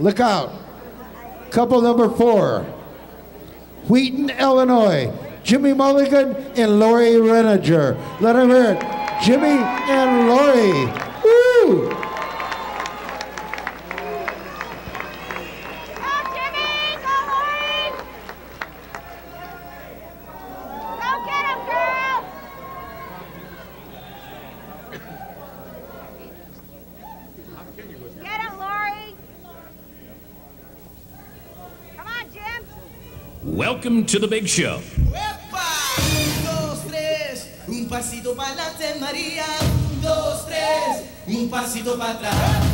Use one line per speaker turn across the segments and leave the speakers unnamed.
Look out. Couple number 4. Wheaton, Illinois. Jimmy Mulligan and Lorie Reninger. Let them hear it. Jimmy and Lorie. Woo!
Welcome to the big show.
Un, dos, tres, un pasito para adelante, María. Un, dos, tres, un pasito para atrás.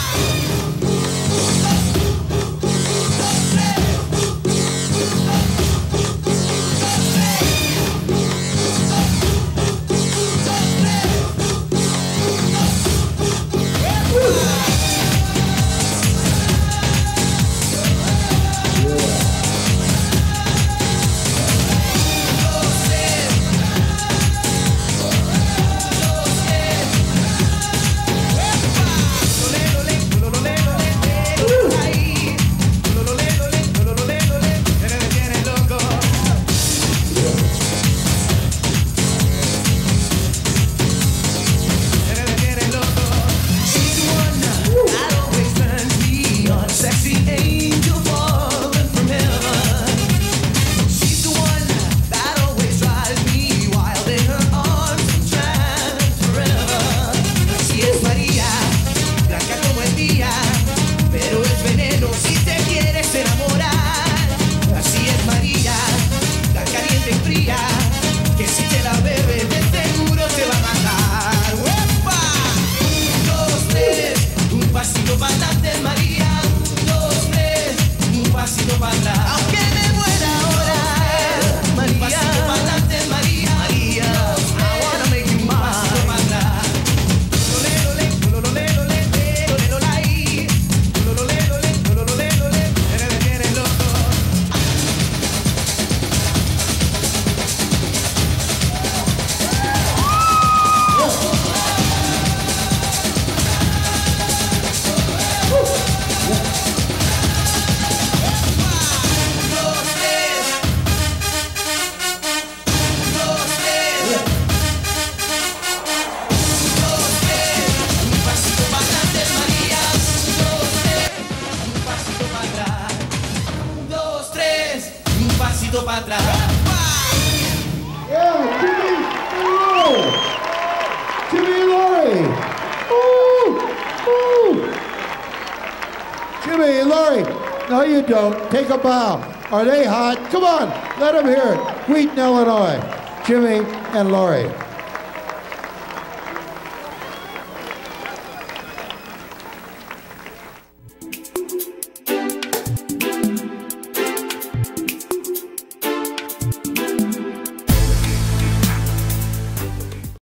Para atrás.
Yeah, Jimmy and Lorie. Jimmy and Lorie. No, you don't. Take a bow. Are they hot? Come on, let them hear it. Wheaton, Illinois. Jimmy and Lorie.